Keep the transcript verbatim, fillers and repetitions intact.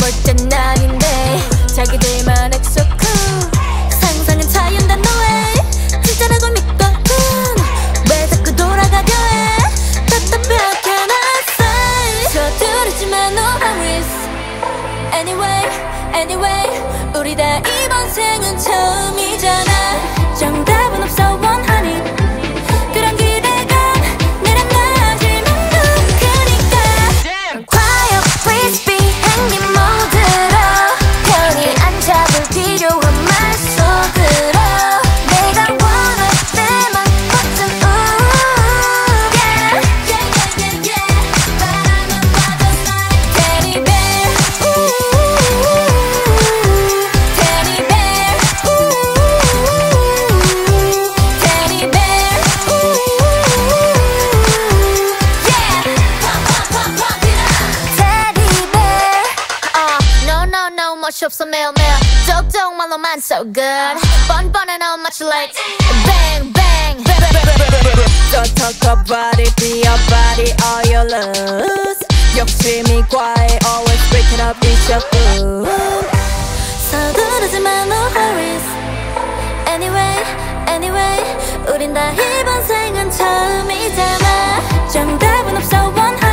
볼 땐 아닌데 자기들만 엑소쿠 상상은 자연단 너의 진짜라고 믿거든 왜 자꾸 돌아가려 해 답답해 how can I say 서두르지만 no hurries Anyway Anyway 우리 다 이번 생은 처음이잖아 정답은 없어 원하니 그런 기대가 내란 나지만 더 크니까 Quiet please be 행님 모드로 편히 안 잡을 필요한 말 속으로 내가 원할 때만 버튼 ooh yeah yeah yeah yeah yeah 바라만 봐도 like teddy bear ooh teddy bear ooh teddy bear ooh yeah pop pop pop pop it up teddy bear uh no no no 멋이 없어 매일매일 쪽쪽말로만 so good 뻔뻔해 no much like bang bang Don't talk about it, be your body, all you lose 욕심이 과해, always breaking up, it's your food 서두르지만 no hurries Anyway Anyway 우린 다 이번 생은 처음이잖아 정답은 없어 원하